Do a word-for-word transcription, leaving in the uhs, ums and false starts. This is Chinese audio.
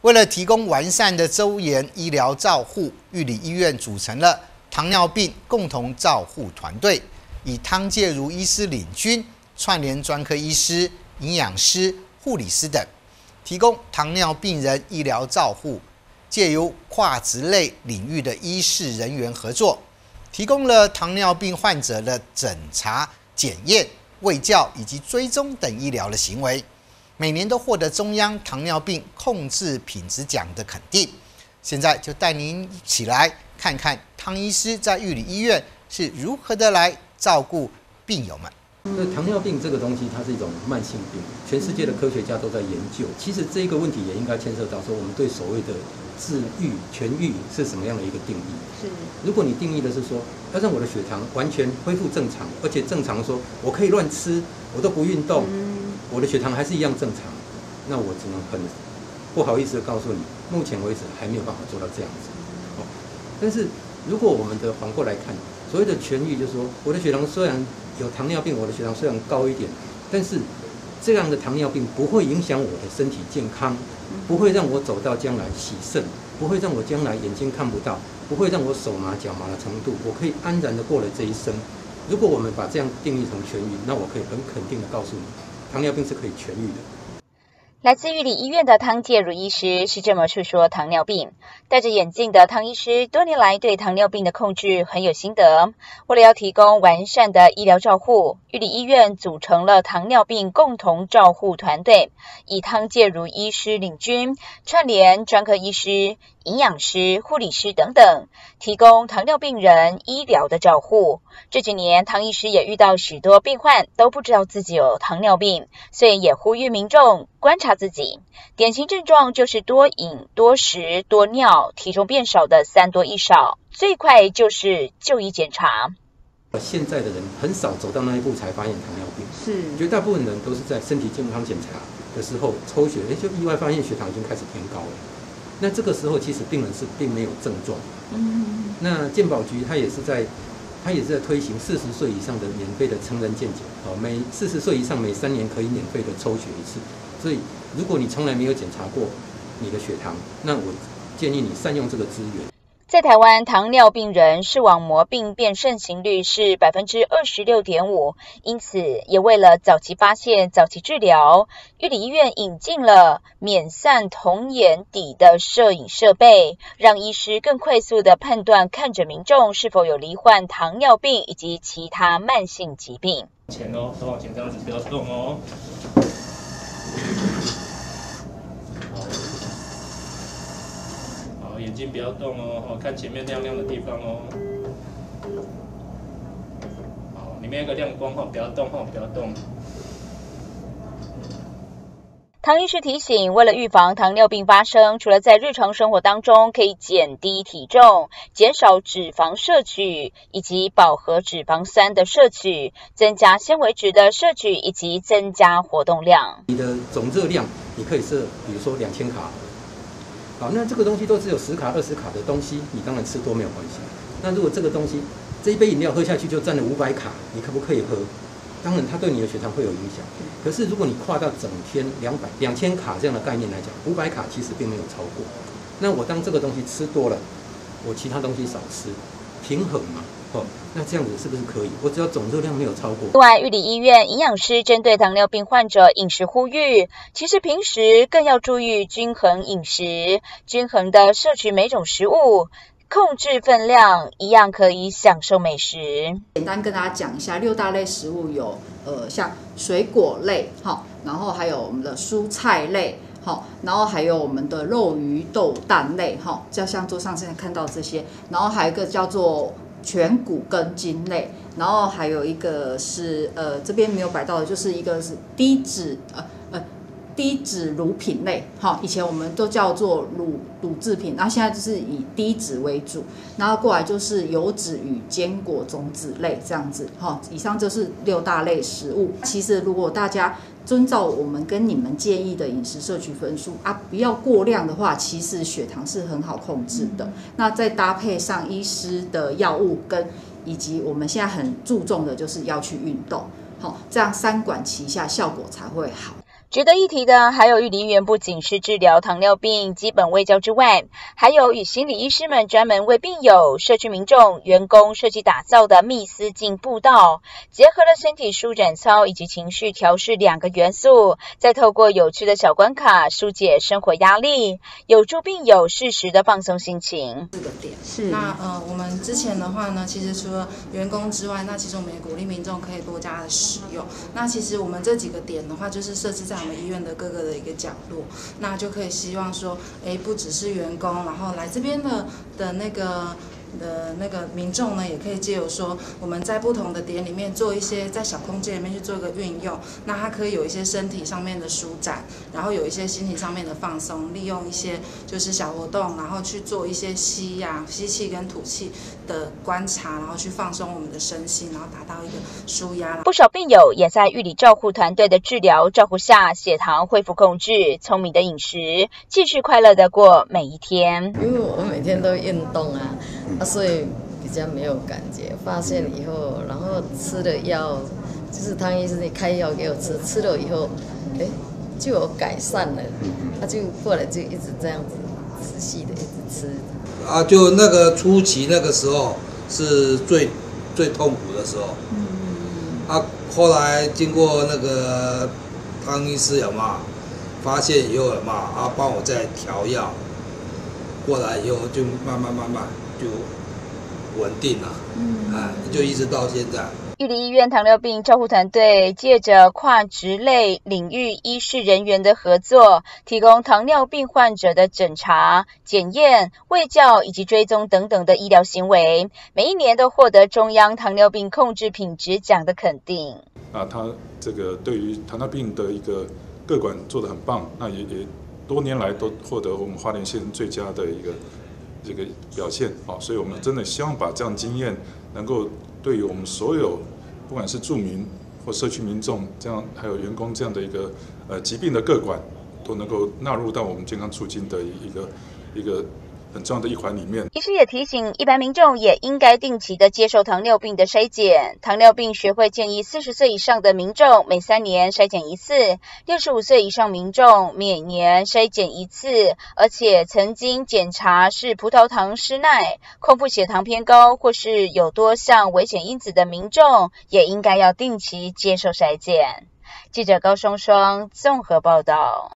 为了提供完善的周延医疗照护，玉里医院组成了糖尿病共同照护团队，以汤介如医师领军，串联专科医师、营养师、护理师等，提供糖尿病人医疗照护。借由跨职类领域的医事人员合作，提供了糖尿病患者的诊查、检验、卫教以及追踪等医疗的行为。每年都获得中央糖尿病控制品质奖的肯定。现在就带您一起来看看汤医师在玉里医院是如何的来照顾病友们。 那糖尿病这个东西，它是一种慢性病，全世界的科学家都在研究。其实这个问题也应该牵涉到说，我们对所谓的治愈、痊愈是什么样的一个定义？是，如果你定义的是说，要让我的血糖完全恢复正常，而且正常说我可以乱吃，我都不运动，嗯、我的血糖还是一样正常，那我只能很不好意思的告诉你，目前为止还没有办法做到这样子。哦，但是如果我们的反过来看，所谓的痊愈，就是说我的血糖虽然有糖尿病，我的血糖虽然高一点，但是这样的糖尿病不会影响我的身体健康，不会让我走到将来洗肾，不会让我将来眼睛看不到，不会让我手麻脚麻的程度，我可以安然的过了这一生。如果我们把这样定义成痊愈，那我可以很肯定的告诉你，糖尿病是可以痊愈的。 来自玉里医院的汤介如医师是这么述说糖尿病。戴着眼镜的汤医师多年来对糖尿病的控制很有心得，为了要提供完善的医疗照护，玉里医院组成了糖尿病共同照护团队，以汤介如医师领军，串联专科医师、营养师、护理师等等，提供糖尿病人医疗的照护。这几年汤医师也遇到许多病患都不知道自己有糖尿病，所以也呼吁民众观察自己，典型症状就是多饮、多食、多尿，体重变少的三多一少，最快就是就医检查。 现在的人很少走到那一步才发现糖尿病，是绝大部分人都是在身体健康检查的时候抽血，哎，就意外发现血糖已经开始偏高了。那这个时候其实病人是并没有症状。嗯，那健保局它也是在，它也是在推行四十岁以上的免费的成人健检，哦，每四十岁以上每三年可以免费的抽血一次。所以，如果你从来没有检查过你的血糖，那我建议你善用这个资源。 在台湾，糖尿病人视网膜病变盛行率是 百分之二十六点五， 因此也为了早期发现、早期治疗，玉里医院引进了免散瞳眼底的摄影设备，让医师更快速地判断看诊民众是否有罹患糖尿病以及其他慢性疾病。 前哦，头往前这样子，不要动哦。眼睛不要动哦，看前面亮亮的地方哦。好，里面有个亮光哦，不要动哦，不要动。 汤医师提醒，为了预防糖尿病发生，除了在日常生活当中可以减低体重、减少脂肪摄取以及饱和脂肪酸的摄取，增加纤维质的摄取以及增加活动量。 你的总热量你可以设，比如说两千卡。好，那这个东西都只有十卡、二十卡的东西，你当然吃多没有关系。那如果这个东西，这一杯饮料喝下去就占了五百卡，你可不可以喝？当然，它对你的血糖会有影响。可是如果你跨到整天两百、两千卡这样的概念来讲，五百卡其实并没有超过。那我当这个东西吃多了，我其他东西少吃，平衡嘛。哦，那这样子是不是可以？我只要总热量没有超过。 另外，玉里医院营养师针对糖尿病患者饮食呼吁，其实平时更要注意均衡饮食，均衡的摄取每种食物，控制分量，一样可以享受美食。 简单跟大家讲一下，六大类食物有呃像水果类，好，然后还有我们的蔬菜类。好，然后还有我们的肉鱼豆蛋类，哈，就像桌上现在看到这些，然后还有一个叫做全谷根茎类，然后还有一个是呃这边没有摆到的，就是一个是低脂呃呃低脂乳品类，哈，以前我们都叫做乳乳制品，然后现在就是以低脂为主，然后过来就是油脂与坚果种子类这样子，哈，以上就是六大类食物。其实如果大家遵照我们跟你们建议的饮食摄取分数啊，不要过量的话，其实血糖是很好控制的。嗯、那再搭配上医师的药物跟以及我们现在很注重的就是要去运动，好，这样三管齐下，效果才会好。 值得一提的还有玉里医院不仅是治疗糖尿病基本卫教之外，还有与心理医师们专门为病友、社区民众、员工设计打造的密斯径步道，结合了身体舒展操以及情绪调试两个元素，再透过有趣的小关卡疏解生活压力，有助病友适时的放松心情。 四个点是那呃，我们之前的话呢，其实除了员工之外，那其实我们也鼓励民众可以多加的使用。那其实我们这几个点的话，就是设置在我们医院的各个的一个角落，那就可以希望说，哎，不只是员工，然后来这边的的那个。的那个民众呢，也可以借由说我们在不同的点里面做一些在小空间里面去做一个运用，那它可以有一些身体上面的舒展，然后有一些心理上面的放松，利用一些就是小活动，然后去做一些吸呀、吸气跟吐气的观察，然后去放松我们的身心，然后达到一个舒压。 不少病友也在玉里照护团队的治疗照顾下，血糖恢复控制，聪明的饮食，继续快乐的过每一天。 因为我每天都运动啊。啊，所以比较没有感觉。发现以后，然后吃了药，就是汤医生开药给我吃，吃了以后，哎，就有改善了。他、啊、就后来就一直这样子持续的一直吃。 啊，就那个初期那个时候是最最痛苦的时候。嗯。啊，后来经过那个汤医师有嘛，发现以后有嘛，啊，帮我再调药，过来以后就慢慢慢慢。就稳定了，嗯，啊，就一直到现在。 玉里医院糖尿病照护团队借着跨职类领域医事人员的合作，提供糖尿病患者的诊查、检验、卫教以及追踪等等的医疗行为，每一年都获得中央糖尿病控制品质奖的肯定。 啊，他这个对于糖尿病的一个个管做得很棒，那也也多年来都获得我们花莲县最佳的一个。这个表现啊，所以我们真的希望把这样经验能够对于我们所有，不管是住民或社区民众，这样还有员工这样的一个呃疾病的个管，都能够纳入到我们健康促进的一个一个很重要的一环里面。 医师也提醒，一般民众也应该定期的接受糖尿病的筛检。糖尿病学会建议，四十岁以上的民众每三年筛检一次，六十五岁以上民众每年筛检一次，而且曾经检查是葡萄糖失耐、空腹血糖偏高或是有多项危险因子的民众，也应该要定期接受筛检。记者高双双综合报道。